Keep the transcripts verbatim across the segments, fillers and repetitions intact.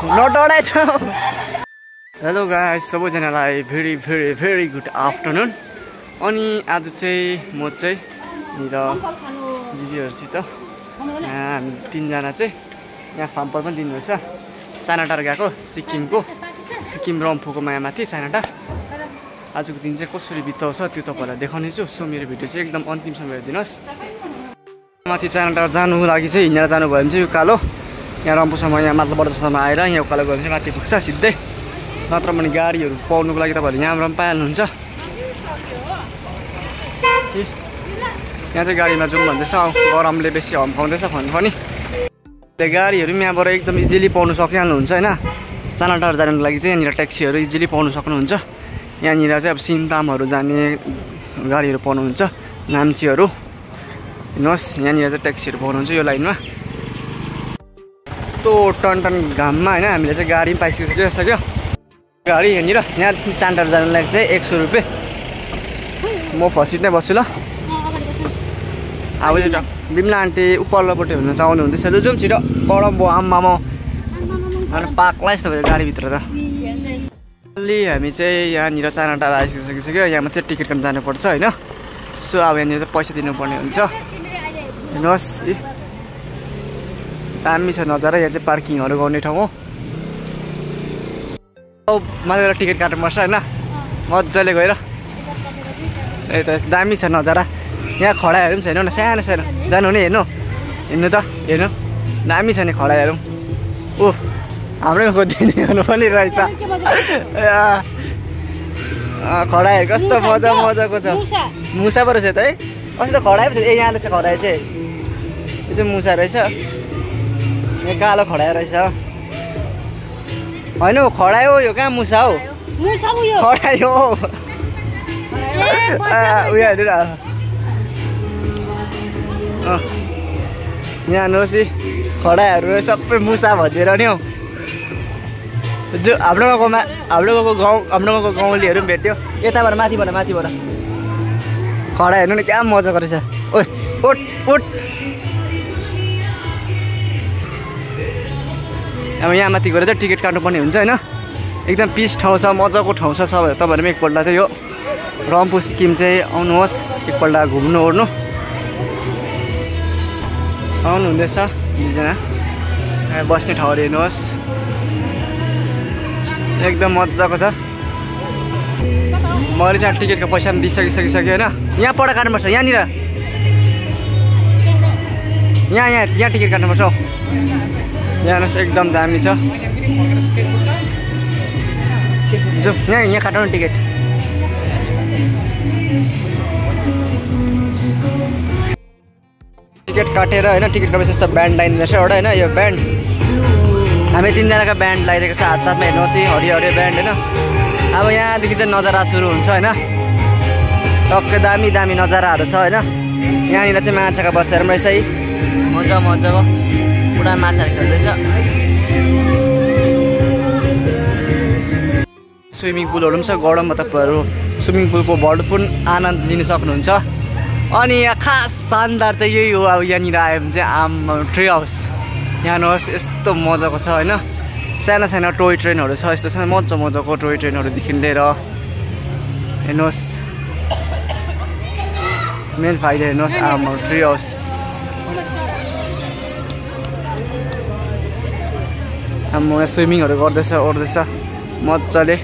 नडराएछ। Hello guys, सबैजनालाई very very very good afternoon. अनि आज चाहिँ म चाहिँ र दिदीहरूसित हामी तिनजना चाहिँ यहाँ फार्मपर पनि दिनुहुँदैछ। चानाटार गएको सिक्किमको सिक्किम रम्फूको मायामाथि चानाटार। आजको दिन चाहिँ कसरी बिताउँछ त्यो तपाईँहरूलाई देखाउने छु। सो मेरो भिडियो चाहिँ एकदम अन्तिमसम्म हेरिदिनुहोस्। माथि चानाटार जानुको लागि चाहिँ हिँडेर जानुभयो भने चाहिँ उकालो यहाँ रम्फूसम्म यहाँ माथि बर्जासम्म आएर यहाँ उकालो गयो भने चाहिँ माथि पुग्छ सिधै। नत्र भने गाडीहरू पाउनुको लागि तपाईँहरूले यहाँबाट पनि पाइहाल्नुहुन्छ। यहाँ चाहिँ गाडीमा जाउँ भन्दैछ, गरमले बेसी हम्काउँदैछ भन्नु पनि। त्यो गाडीहरू पनि यहाँबाट एकदम इजिली पाउनु सकिहाल्नुहुन्छ होइन। चानाटार जानुको लागि चाहिँ यहाँनिर ट्याक्सीहरू इजिली पाउनु सक्नुहुन्छ। यहाँनिर चाहिँ अब सिङतामहरू जाने गाडीहरू पाउनुहुन्छ, नाम्चीहरू। हेर्नुहोस् यहाँनिर चाहिँ ट्याक्सीहरू पाउनुहुन्छ यो लाइनमा। यस्तो टन टन घाममा होइन हामीले चाहिँ गाडी पनि पाइसकिसक्यो सक्यो गाडी। यहाँनिर यहाँदेखि चानाटार जानुको लागि चाहिँ एक सौ रुपियाँ। म फर्स्ट सिट नै बस्छु ल। अब चाहिँ बिमला आन्टी उपल्लोपट्टि हुन चाहनु हुँदैछ। जाउँ छिटो, गरम भयो आम्मामा अनि पाक्ला यस्तो भयो गाडीभित्र त। अलि हामी चाहिँ यहाँनिर चानाटार आइसकिसक्यो। यहाँ मात्रै टिकट काट्न जानुपर्छ होइन। सो अब यहाँनिर चाहिँ पैसा दिनुपर्ने हुन्छ। हेर्नुहोस् दामी छ नजारा। यहाँ चाहिँ पार्किङहरू गर्ने ठाउँ हो। माथि टिकट काट्नुपर्छ होइन मजाले गएर। ए त दामी छ नजारा। यहाँ खडाहरू पनि छ हेर्नु न, सानो सानो। जानु नि हेर्नु हेर्नु त हेर्नु दामी छ नि खडाहरू। ऊ हाम्रै खोजिदिनु पनि रहेछ। खडाहरू कस्तो मजा मजाको छ। मुसा पो रहेछ त है। अस्ति त खडायो पो थियो। ए यहाँ रहेछ खडायो चाहिँ। यो चाहिँ मुसा रहेछ। यहाँ कालो खडायो रहेछ होइन हौ। खडायो यो कहाँ मुसा हौ। खडायो उयो हेर्नु न। यहाँ हेर्नुहोस् खडाहरू सबै मुसा भनिदिएर नि हौ। जो हाम्रो गाउँमा हाम्रो गाउँको गाउँ हाम्रो गाउँको गाउँलेहरू पनि भेट्यो। यताबाट माथिबाट माथिबाट खडा हेर्नु न क्या मजाको रहेछ। ओ उठ उठ। अब यहाँ माथि गएर चाहिँ टिकट काट्नुपर्ने हुन्छ होइन। एकदम पिस ठाउँ छ, मजाको ठाउँ छ। सब तपाईँहरू पनि एकपल्ट चाहिँ यो रम्फू सिक्किम चाहिँ आउनुहोस्, एकपल्ट घुम्नु ओर्नु आउनु हुँदैछ। दुईजना बस्ने ठाउँहरू हेर्नुहोस् एकदम मजाको छ। मैले चाहिँ टिकटको पैसा पनि दिइसकिसकिसकेँ होइन। यहाँबाट काट्नुपर्छ यहाँनिर। यहाँ यहाँ यहाँ टिकट काट्नुपर्छ हौ। यहाँ हेर्नुहोस् एकदम दामी छ। जाउँ यहाँ यहाँ काटौँ टिकट। टिकट काटेर होइन टिकट काटेपछि यस्तो ब्यान्ड लगाइदिँदैछ एउटा होइन। यो ब्यान्ड हामी तिनजनाको ब्यान्ड लगाइदिएको छ हात हातमा। हेर्नुहोस् हरियो हरियो ब्यान्ड होइन। अब यहाँदेखि चाहिँ नजारा सुरु हुन्छ होइन। टक्कै दामी दामी नजाराहरू छ होइन। यहाँनिर चाहिँ माछाको बच्चाहरू पनि रहेछ है। मजा मजाको पुरा माछाहरू खेल्दैछ। स्विमिङ पुलहरू पनि छ। गरममा तपाईँहरू स्विमिङ पुलको भरपूर आनन्द लिन सक्नुहुन्छ। अनि यहाँ खास शानदार चाहिँ यही हो। अब यहाँनिर आयो भने चाहिँ आम ट्री हाउस। यहाँ हेर्नुहोस् यस्तो मजाको छ होइन। सानो सानो टोय ट्रेनहरू छ। यस्तो सानो मजा मजाको टोय ट्रेनहरूदेखि लिएर हेर्नुहोस्। मेन फाइदा हेर्नुहोस् आम ट्री हाउस। अब म यहाँ स्विमिङहरू गर्दैछ ओर्दैछ मजाले।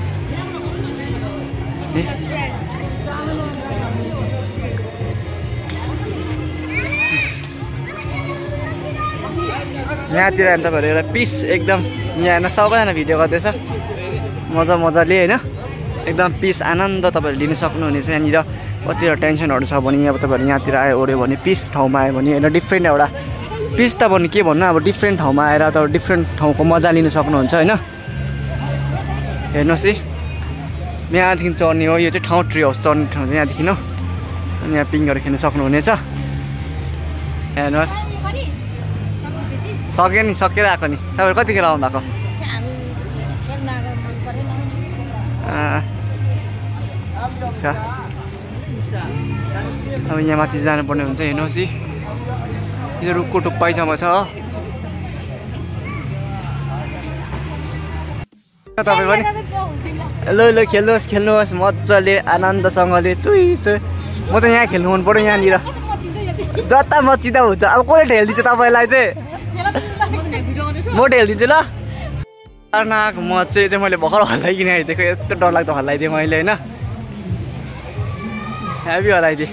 यहाँतिर हेर्नु तपाईँहरू एउटा पिस एकदम। यहाँ हेर्न सबैजना भिडियो गर्दैछ मजा मजाले होइन। एकदम पिस आनन्द तपाईँहरू लिन सक्नुहुनेछ। यहाँनिर कतिवटा टेन्सनहरू छ भने अब तपाईँहरू यहाँतिर आयो ओऱ्यो भने पिस ठाउँमा आयो भने होइन डिफ्रेन्ट एउटा पिस त भन्नु के भन्नु। अब डिफ्रेन्ट ठाउँमा आएर तपाईँ डिफ्रेन्ट ठाउँको मजा लिन सक्नुहुन्छ होइन। हेर्नुहोस् है यहाँदेखि चढ्ने हो। यो चाहिँ ठाउँ ट्री हाउस चढ्ने ठाउँ चाहिँ यहाँदेखि हो। अनि यहाँ पिङहरू खेल्न सक्नुहुनेछ। हेर्नुहोस् सक्यो नि सकेर आएको नि। तपाईँहरू कतिखेर आउनु भएको? अब यहाँ माथि जानुपर्ने हुन्छ। हेर्नुहोस् है यो रुखको टुप्पाइसम्म छ। तपाईँ पनि ल ल खेल्नुहोस् खेल्नुहोस् मजाले आनन्दसँगले चुई चुई म चाहिँ यहाँ खेल्नु मन पर्यो यहाँनिर जता मचिँदा हुन्छ अब कसले ढेलिदिन्छ तपाईँलाई चाहिँ म ढेलिदिन्छु ल खतरनाक म चाहिँ चाहिँ मैले भर्खर हल्लाइकन आइदिएको यस्तो डरलाग्दो हल्लाइदिएँ मैले होइन हेभी हल्लाइदिएँ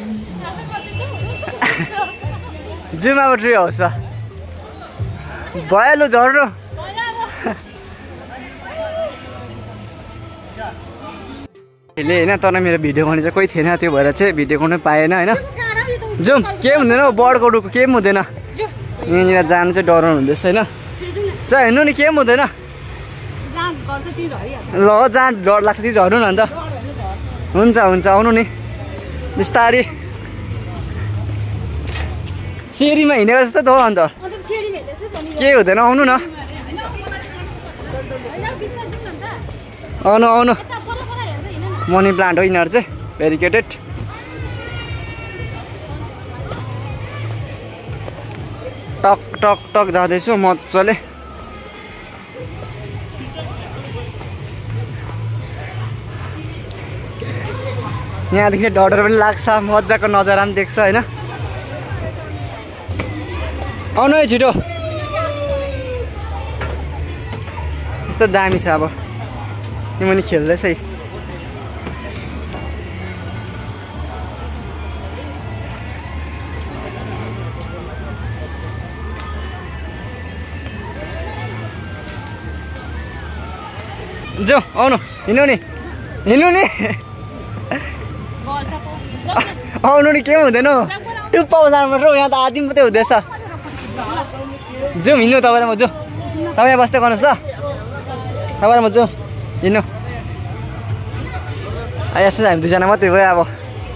जुमा ट्री हाउसमा भयो लु झर्नु ले होइन तर मेरो भिडियो गर्ने चाहिँ कोही थिएन त्यो भएर चाहिँ भिडियो गर्नु पाएन होइन जाउँ केही हुँदैन बर्डको रुखको केही पनि हुँदैन यहाँनिर जानु चाहिँ डराउनु हुँदैछ होइन चाहिँ हेर्नु नि केही पनि हुँदैन ल जहाँ डर लाग्छ त्यो झर्नु न अन्त हुन्छ हुन्छ आउनु नि बिस्तारी सिँढीमा हिँडेको जस्तो त हो अन्त केही हुँदैन आउनु न आउनु आउनु मनी प्लान्ट हो यिनीहरू चाहिँ भेरिकेटेड टक टक टक जाँदैछु मजाले यहाँदेखि डर पनि लाग्छ मजाको नजारा पनि देख्छ होइन आउनु है छिटो यस्तो दामी छ अब यो पनि खेल्दैछ है जाऊ आउनु हिँड्नु नि हिँड्नु नि आउनु नि केही हुँदैन टुप्पा जानु पर्छ यहाँ त आदि मात्रै हुँदैछ जाउँ हिँड्नु तपाईँलाई म जाउँ तपाईँ बस्दै गर्नुहोस् ल तपाईँलाई म जाउँ हिँड्नु यसमा हामी दुईजना मात्रै भयो अब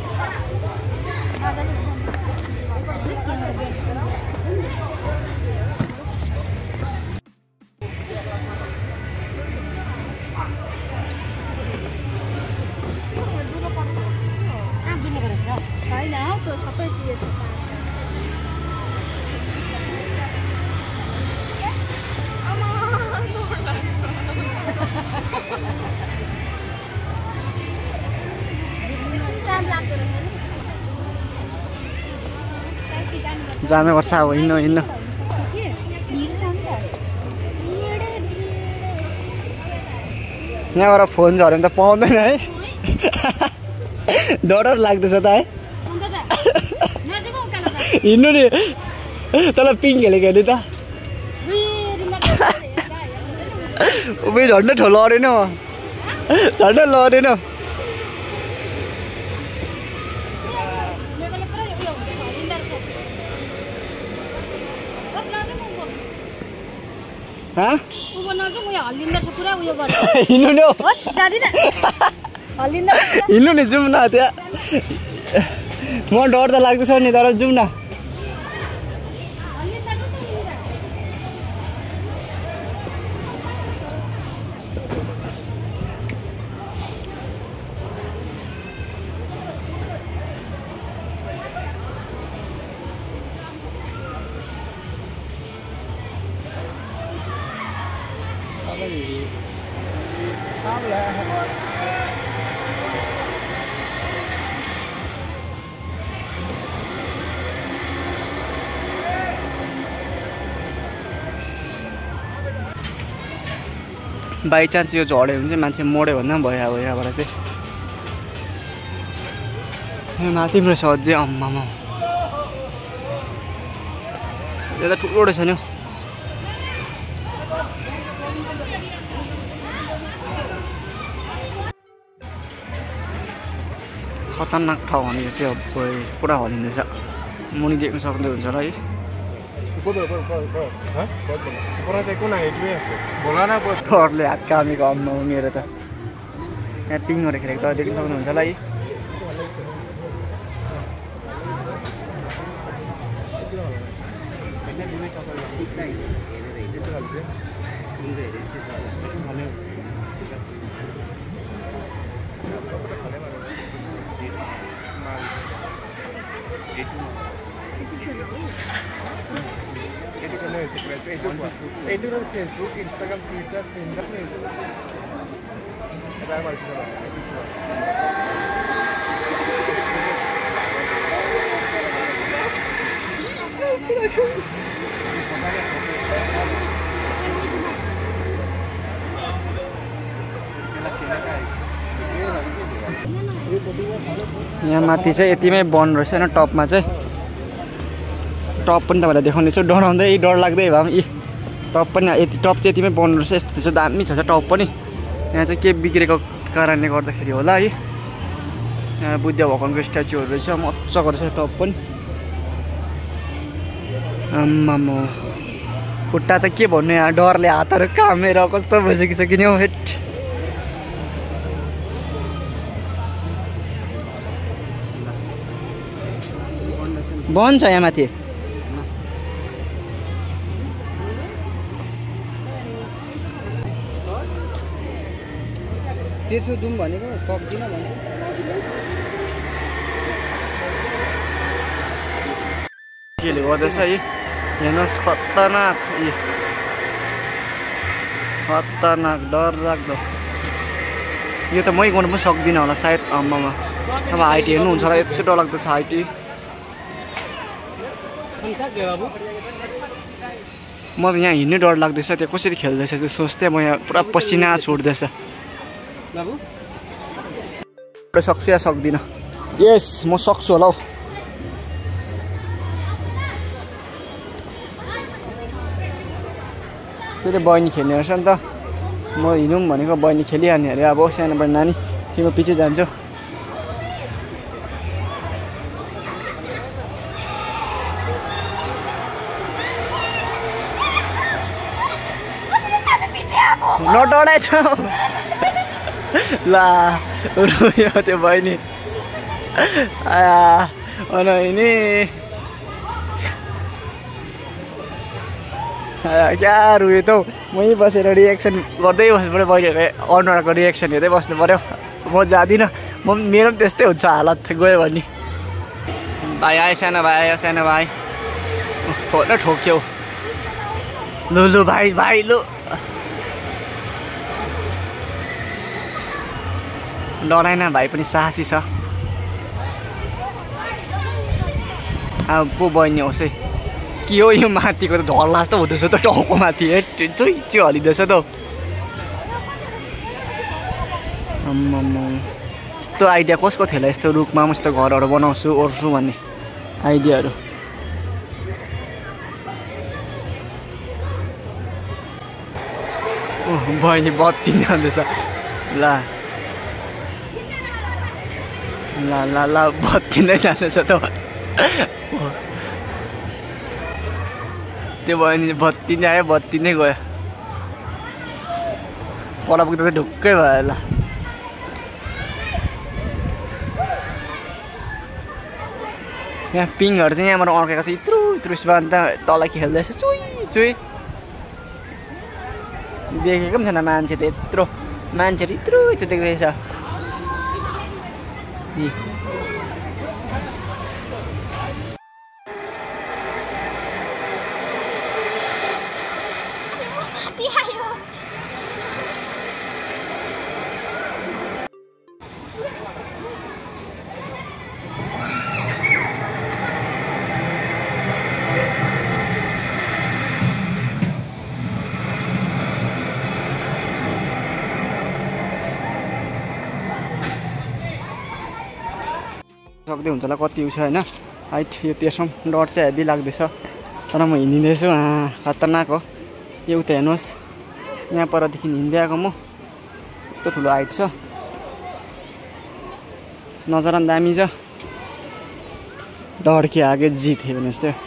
जानुपर्छ अब हिँड्नु हिँड्नु यहाँबाट फोन झऱ्यो भने त पाउँदैन है डर लाग्दैछ त है हिँड्नु नि तँलाई पिङ खेलेको नि त उभै झन्डै ठुलो लडेन झन्डै लडेन हिँड्नु नि हिँड्नु नि जाउँ न त्यहाँ म डर त लाग्दैछ नि तर जाउँ न बाई चान्स यो झड्यो भने चाहिँ मान्छे मोड्यो भन्दा पनि भयो अब यहाँबाट चाहिँ यो माथि पनि रहेछ अझै अम्मामा यो त ठुलो रहेछ नि खतरनाक ठाउँ भने यो चाहिँ अब पुरा हलिँदैछ मुनि देख्नु सक्दै हुन्छ र है डरले हात कामेको अम्मा मेरो त यहाँ पिङहरू खेलेको त देख्नु सक्नुहुन्छ होला है Facebook, Instagram, Twitter, Pinterest. यहाँ माथि चाहिँ यतिमै बन्द रहेछ हैन टपमा चाहिँ टप पनि तपाईलाई देखाउने छु डराउँदै डर लाग्दै भए पनि टप पनि यति टप चाहिँ यतिमै बन्द रहेछ यस्तो त्यसो दामी छ टप पनि यहाँ चाहिँ के बिग्रेको कारणले गर्दाखेरि होला है यहाँ बुद्ध भगवानको स्ट्याचुहरू रहेछ मजाको रहेछ टप पनि आम्मामा खुट्टा त के भन्नु यहाँ डरले हातहरू कामेर कस्तो भइसकिसक्यो नि हौ हेट बन्द छ यहाँ माथि तेर्सो जाउँ भनेको सक्दिनँ भन्छ केले गर्दैछ है हेर्नुहोस् खतरनाक खतरनाक डर लाग्दो यो त मै गर्नु पनि सक्दिनँ होला सायद आम्मामा अब हाइट हेर्नुहुन्छ होला यति डर लाग्दो छ हाइट म त यहाँ हिँड्नै डर लाग्दैछ त्यो कसरी खेल्दैछ त्यो सोच्दै म यहाँ पुरा पसिना छुट्दैछ सक्छु या सक्दिनँ यस म सक्छु होला हौ फेरि बहिनी खेल्ने रहेछ नि त म हिँडौँ भनेको बहिनी खेलिहाल्ने अरे अब सानो बहिनी नानी तिम्रो पछि जान्छु नडराइ छ ला रोयो त्यो बहिनी आया अनैनी क्या रोयो त मै बसेर रिएक्सन गर्दै बस्नु पऱ्यो बहिनीहरूले अनुहारको रिएक्सन हेर्दै बस्नु पऱ्यो म जाँदिनँ म मेरो पनि त्यस्तै हुन्छ हालत गयो भने भाइ आयो सानो भाइ आयो सानो भाइ खोल्न ठोक्यौ लु लु भाइ भाइ लु डराएन भाइ पनि साहसी छ अब को बहिनी होस् है के हो यो माथिको त झर्ला जस्तो हुँदैछ त टाउको माथि चुइ चुइ हलिँदैछ त आम्मामा यस्तो आइडिया कसको थियो होला यस्तो रुखमा म यस्तो घरहरू बनाउँछु ओर्छु भन्ने आइडियाहरू बहिनी बत्ती जाँदैछ ला ला ला ला बत्तिँदै जाँदैछ त त्यो बहिनी बत्तिँदै आयो बत्तिँदै गयो पर पुग्दा त ढुक्कै भयो होला यहाँ पिङहरू चाहिँ यहाँबाट अड्केको छ यत्रु यत्रु अन्त तल खेल्दैछ चुइ चुइ देखेको पनि छैन मान्छे त यत्रो मान्छेहरू यत्रु यत्रो देख्दैछ सक्दै हुन्छ होला कति उयो छ होइन हाइट यो त्यसमा डर चाहिँ हेभी लाग्दैछ तर म हिँडिँदैछु खतरनाक हो यो उता हेर्नुहोस् यहाँ परदेखि हिँड्दै आएको म यस्तो ठुलो हाइट छ नजर पनि दामी छ डर के आगे जित है भने जस्तो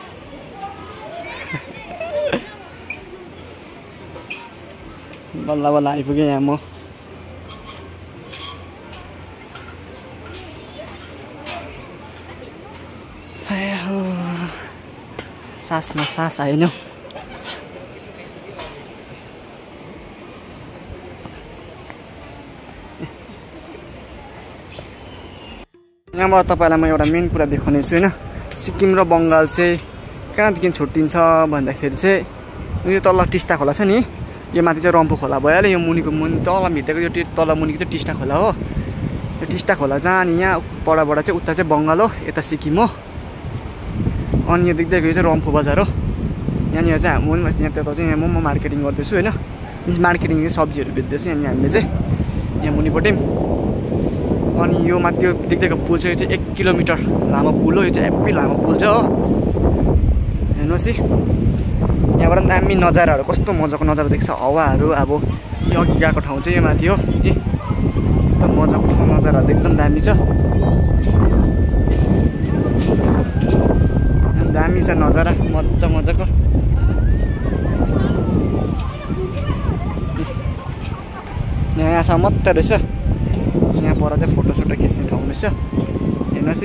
बल्ल बल्ल आइपुगेँ यहाँ म सासमा सास आएन यहाँबाट तपाईँलाई म एउटा मेन कुरा देखाउने छु होइन सिक्किम र बङ्गाल चाहिँ कहाँदेखि छुट्टिन्छ भन्दाखेरि चाहिँ यो तल टिस्टा खोला छ नि यो माथि चाहिँ रम्फू खोला भइहाल्यो यो मुनिको मुनि तल भित्रको यो तल मुनिको चाहिँ टिस्टा खोला हो यो टिस्टा खोला जहाँ अनि यहाँ परबाट चाहिँ उता चाहिँ बङ्गाल हो यता सिक्किम हो अनि यो देख्दै गयो चाहिँ रम्फू बजार हो यहाँनिर चाहिँ हामी पनि यहाँ त्यता चाहिँ यहाँ मोमो मार्केटिङ गर्दैछु होइन मार्केटिङ सब्जीहरू बेच्दैछु यहाँनिर हामीले चाहिँ यहाँ मुनिपट्टि अनि यो माथि यो देख्दैको पुल चाहिँ एक किलोमिटर लामो पुल हो यो चाहिँ हेप्पी लामो पुल छ हो हेर्नुहोस् है यहाँबाट पनि दामी नजाराहरू कस्तो मजाको नजारा देख्छ हावाहरू अब यो अघि गएको ठाउँ चाहिँ यो माथि हो ए यस्तो मजाको ठाउँ नजाराहरू एकदम दामी छ दामी छ नजारा मजा मजाको यहाँसम्म मात्रै रहेछ यहाँ पर चाहिँ फोटोसोटो खिच्ने ठाउँ रहेछ हेर्नुहोस् है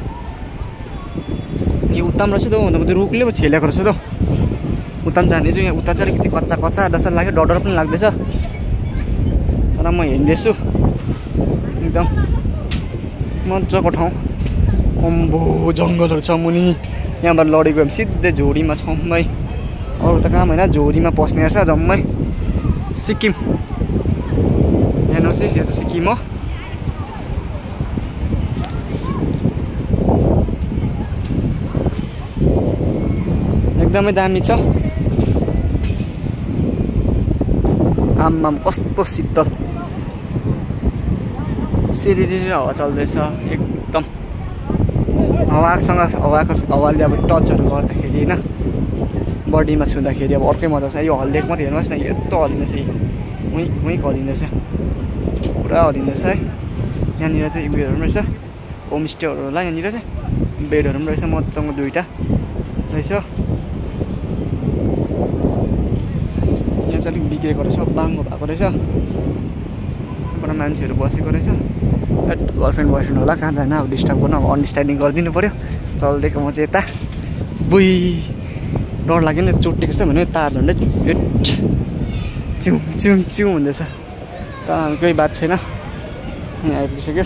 यो उता पनि रहेछ त भन्दा त्यो रुखले पो छेलेको रहेछ त उता पनि जाने चाहिँ यहाँ उता चाहिँ अलिकति कच्चा कच्चा जस्तो लाग्यो डर डर पनि लाग्दैछ तर म हिँड्दैछु एकदम मजाको ठाउँ अम्बो जङ्गलहरू छ मुनि यहाँबाट लडी गयो भने सिधै झोडीमा छौँ भाइ अरू त काम होइन झोडीमा पस्ने रहेछ जम्मै सिक्किम हेर्नुहोस् है यो चाहिँ सिक्किम हो एकदमै दामी छ आम्माम कस्तो शीतल सिरिरी हावा चल्दैछ एकदम हावासँग हावाको हावाले अब टचहरू गर्दाखेरि होइन बडीमा छुँदाखेरि अब अर्कै मजा छ यो हल्लेक मात्रै हेर्नुहोस् न यस्तो हल्लिँदैछ उहीँ उहीँ हल्लिँदैछ पुरा हल्लिँदैछ है यहाँनिर चाहिँ उयोहरू पनि रहेछ होमस्टेहरू होला यहाँनिर चाहिँ बेडहरू पनि रहेछ मजाको दुईवटा रहेछ यहाँ चाहिँ अलिक बिग्रेको रहेछ बाङ्गो भएको रहेछ यहाँबाट मान्छेहरू बसेको रहेछ गर्लफ्रेन्ड बोयफ्रेन्ड होला कहाँ जान अब डिस्टर्ब गर्नु अब अन्डरस्ट्यान्डिङ गरिदिनु पऱ्यो चल्दिएको म चाहिँ यता बुई डर लाग्यो नि चोटेको जस्तो भन्यो तार झन्डै एट चिउँ चिउँ चिउँ हुँदैछ तर केही बात छैन यहाँ आइपुगिसक्यो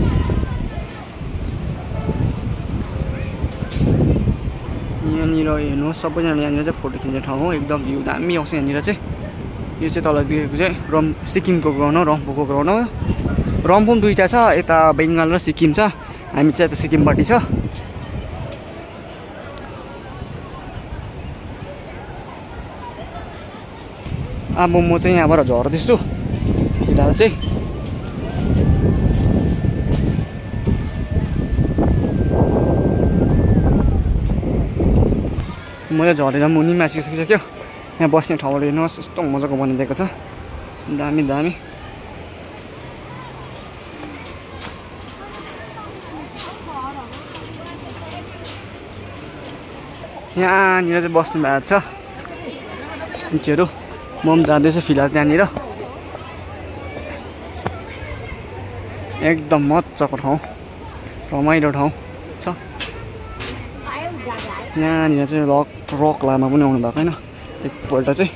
यहाँनिर हेर्नुहोस् सबैजना यहाँनिर चाहिँ फोटो खिच्ने ठाउँ हो एकदम भ्यू दामी आउँछ यहाँनिर चाहिँ यो चाहिँ तल दिएको चाहिँ रम सिक्किमको ग्राउन्ड हो रम्फूको ग्राउन्ड हो रम्फू पनि दुईवटा छ यता बेङ्गाल र सिक्किम छ हामी चाहिँ यता सिक्किमपट्टि छ अब म चाहिँ यहाँबाट झर्दैछु फिलहाल चाहिँ म चाहिँ झरेर मुनि मासिसकिसक्यो यहाँ बस्ने ठाउँहरू हेर्नुहोस् यस्तो मजाको बनिदिएको छ दामी दामी यहाँनिर चाहिँ बस्नु भएको छ मान्छेहरू म पनि जाँदैछु फिलहाल त्यहाँनिर एकदम मजाको ठाउँ रमाइलो ठाउँ छ यहाँनिर चाहिँ रक रक लामा पनि आउनु भएको होइन एकपल्ट चाहिँ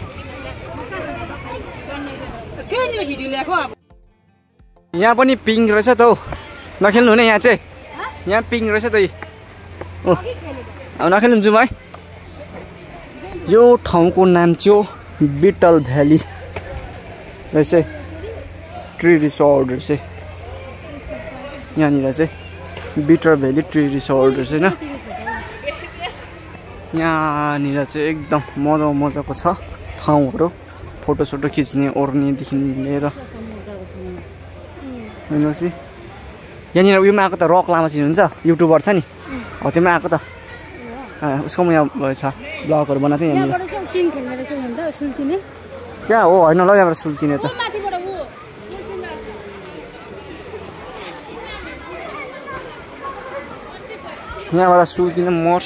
यहाँ पनि पिङ रहेछ त हौ नखेल्नु हुने यहाँ चाहिँ यहाँ पिङ रहेछ त ओ अब नखेल्नु जाउँ है यो ठाउँको नाम चाहिँ बिटल भ्याली रहेछ ट्री रिसोर्ट रहेछ यहाँनिर चाहिँ बिटर भ्याली ट्री रिसोर्ट रहेछ होइन यहाँनिर चाहिँ एकदम मजा मजाको छ ठाउँहरू फोटोसोटो खिच्ने ओर्नेदेखि लिएर हेर्नुहोस् है यहाँनिर उयोमा आएको त रक लामा चिन्नुहुन्छ युट्युबर छ नि हो त्योमा आएको त उसको म यहाँ छ ब्लगहरू बनाएको थिएँ यहाँनिर क्या हो होइन ल यहाँबाट सुल्किने त यहाँबाट सुल्किन मर्छ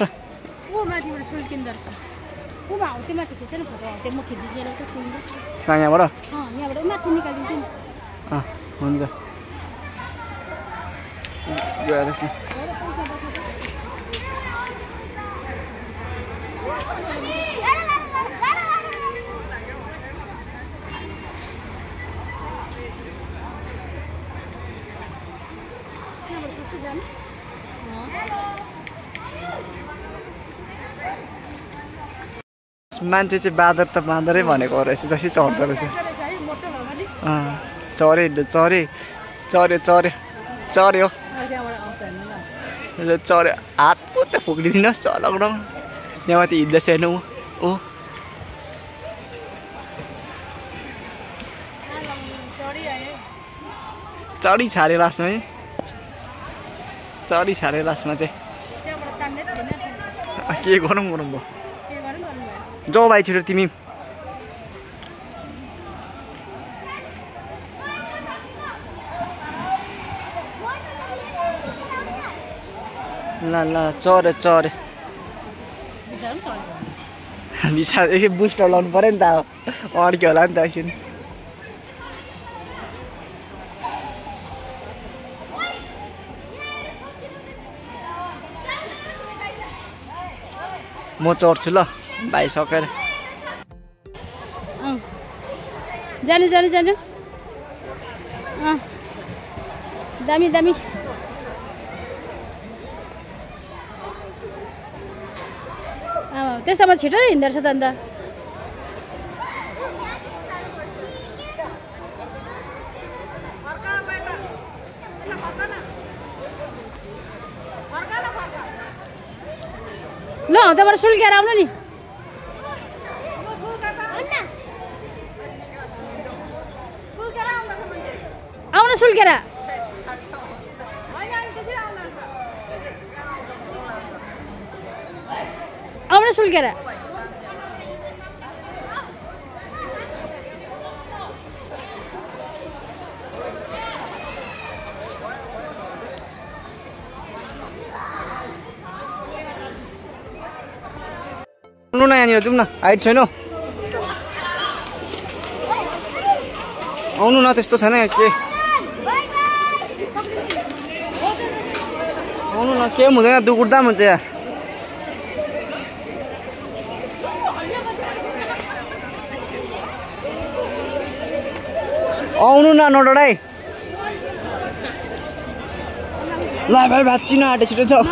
कहाँ यहाँबाट हुन्छ गएर मान्छे चाहिँ बाँदर त बाँदरै भनेको रहेछ जसै चढ्दो रहेछ चरे चरे चऱ्यो चऱ्यो चऱ्यो चऱ्यो हात पुत्रै फुक्लिदिनुहोस् चलाउन यहाँ माथि हिँड्दैछ हेर्नु ओ चढी छारे लास्टमा है चढी छारे लास्टमा चाहिँ के गरौँ गरौँ भयो जाऊ भाइ छिटो तिमी ल ल चरे चरे विशाल एकछिन बुस्टर लाउनु पऱ्यो नि त अब अड्क्यो होला नि त एकछिन म चढ्छु ल भाइ सकेर जानु जानु जानु दामी दामी त्यसमा छिटो हिँड्दो रहेछ त अन्त ल त्यहाँबाट सुल्केर आउनु नि आउनु सुल्केर आउनु सुल्केर आउनु न यहाँनिर जाउँ न हाइट छैन आउनु न त्यस्तो छैन के आउनु न के हुँदैन दुख उठ्दा हुन्छ यहाँ आउनु न नडराई ल भाइ भाँच्चिन आँटे छिटो छ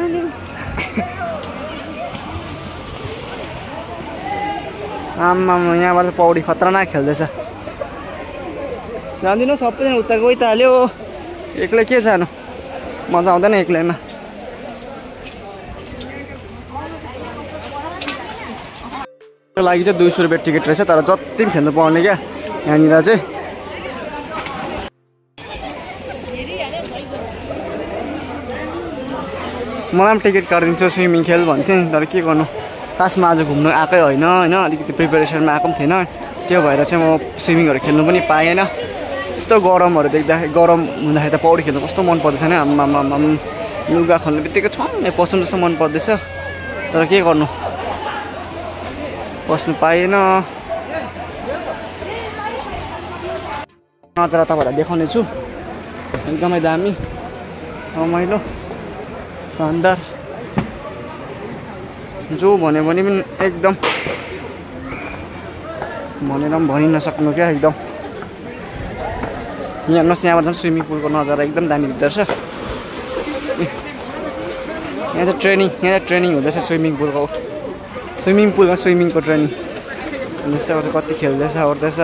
आम्मा यहाँबाट पौडी खतरनाक खेल्दैछ जान्दिनँ सबैजना उता गइ त हाल्यो एक्लै के जानु मजा आउँदैन एक्लैमा त्यो लागि चाहिँ दुई सौ रुपियाँ टिकट रहेछ तर जति पनि खेल्नु पाउने क्या यहाँनिर चाहिँ मलाई पनि टिकट काटिदिन्छु स्विमिङ खेल भन्थेँ तर के गर्नु खासमा आज घुम्नु आएकै होइन होइन अलिकति प्रिपेरेसनमा आएको पनि थिएन त्यो भएर चाहिँ म स्विमिङहरू खेल्नु पनि पाएन यस्तो गरमहरू देख्दाखेरि गरम हुँदाखेरि त पौडी खेल्नु कस्तो मन पर्दैछ नि आम्मा लुगा खोल्ने बित्तिकै छन्ने पस्नु जस्तो मन पर्दैछ तर के गर्नु बस्नु पाएन नजारा तपाईँहरूलाई देखाउने छु एकदमै दामी रमाइलो शानदार जो भन्यो भने पनि एकदम भनेर पनि भनि नसक्नु क्या एकदम यहाँ हेर्नुहोस् यहाँबाट झन् स्विमिङ पुलको नजारा एकदम दामी देख्दो रहेछ यहाँ चाहिँ ट्रेनिङ यहाँ चाहिँ ट्रेनिङ हुँदैछ स्विमिङ पुलको स्विमिङ पुलमा स्विमिङको ट्रेनिङ हुँदैछ अरू कति खेल्दैछ ओर्दैछ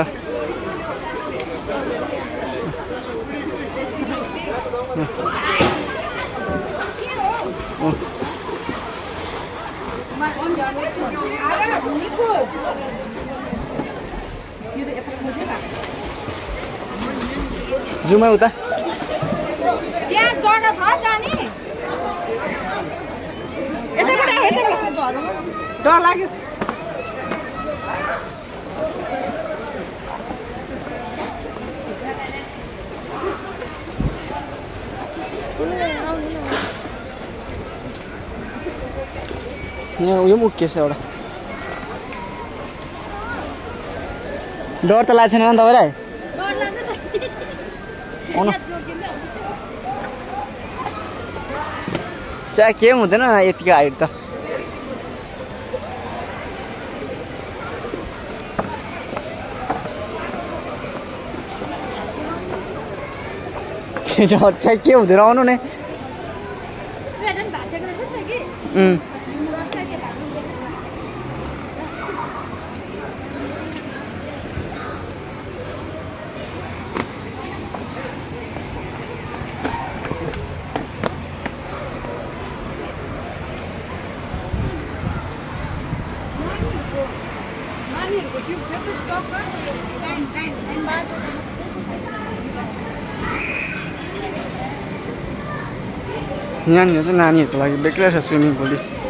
जुमा उता त्यहाँ जग्गा छ जाने यतैबाट यतैबाट डर लाग्यो यहाँ उयो पनि उक्किएछ एउटा डर त लाग्छ छैन तपाईँलाई आउनु चाहे के पनि हुँदैन यतिको हाइट त चाहे के हुँदैन आउनु नै नानीहरूको ट्युब थियो त्यो स्टक छ टाइम टाइम टाइम बाद यहाँनिर चाहिँ नानीहरूको लागि बेग्लै छ स्विमिङ पुल।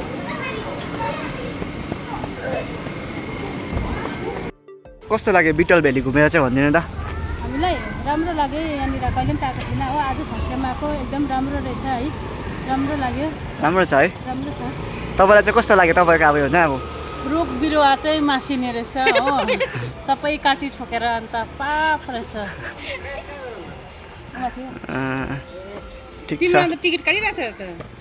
कस्तो लाग्यो बिटल भ्याली घुमेर चाहिँ भनिदिनु त। हामीलाई राम्रो लाग्यो यहाँनिर कहिले पनि आएको थिएन हो आज फर्स्ट टाइम आएको एकदम राम्रो रहेछ है राम्रो लाग्यो राम्रो छ है राम्रो छ। तपाईँलाई चाहिँ कस्तो लाग्यो तपाईँको अब हुन्छ अब रुख बिरुवा चाहिँ मासिने रहेछ हो सबै काटी ठोकेर अन्त पाप रहेछ। ठिक छ टिकट काटिरहेछ त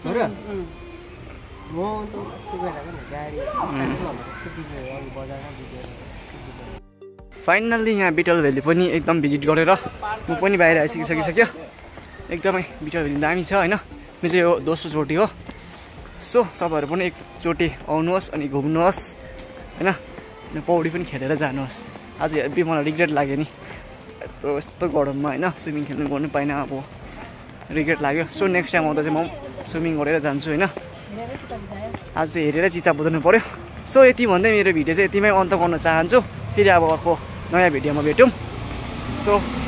फाइनल्ली यहाँ बिटल भ्याली पनि एकदम भिजिट गरेर म पनि बाहिर आइसकिसकिसक्यो। एकदमै बिटल भ्याली दामी छ होइन। यो चाहिँ यो दोस्रो चोटि हो। सो तपाईँहरू पनि एकचोटि आउनुहोस् अनि घुम्नुहोस् होइन पौडी पनि खेलेर जानुहोस्। आज हेभी मलाई रिग्रेट लाग्यो नि यस्तो यस्तो गरममा होइन स्विमिङ खेल्नु गर्नु पाइनँ अब रिग्रेट लाग्यो। सो नेक्स्ट टाइम आउँदा चाहिँ म स्विमिङ गरेर जान्छु होइन। आज चाहिँ हेरेर चित्त बुझाउनु पऱ्यो। सो यति भन्दै मेरो भिडियो चाहिँ यतिमै अन्त गर्न चाहन्छु। फेरि अब अर्को नयाँ भिडियोमा भेटौँ। सो